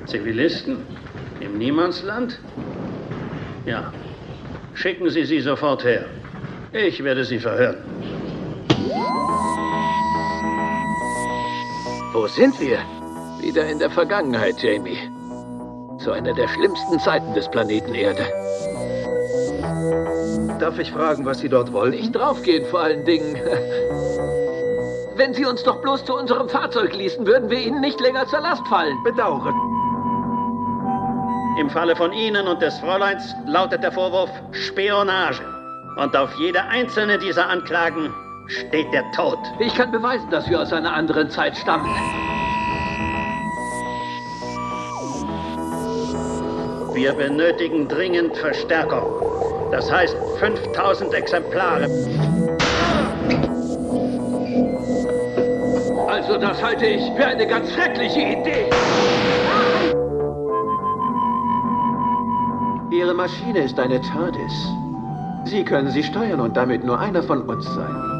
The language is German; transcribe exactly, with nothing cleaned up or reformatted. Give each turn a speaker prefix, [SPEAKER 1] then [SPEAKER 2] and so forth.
[SPEAKER 1] Zivilisten? Im Niemandsland? Ja. Schicken Sie sie sofort her. Ich werde sie verhören.
[SPEAKER 2] Wo sind wir? Wieder in der Vergangenheit, Jamie. Zu einer der schlimmsten Zeiten des Planeten Erde.
[SPEAKER 3] Darf ich fragen, was Sie dort wollen?
[SPEAKER 2] Nicht draufgehen, vor allen Dingen. Wenn Sie uns doch bloß zu unserem Fahrzeug ließen, würden wir Ihnen nicht länger zur Last fallen.
[SPEAKER 3] Bedauere.
[SPEAKER 1] Im Falle von Ihnen und des Fräuleins lautet der Vorwurf Spionage. Und auf jede einzelne dieser Anklagen steht der Tod.
[SPEAKER 2] Ich kann beweisen, dass wir aus einer anderen Zeit stammen.
[SPEAKER 1] Wir benötigen dringend Verstärkung. Das heißt fünftausend Exemplare.
[SPEAKER 2] Also das halte ich für eine ganz schreckliche Idee.
[SPEAKER 3] Ihre Maschine ist eine TARDIS. Sie können sie steuern und damit nur einer von uns sein.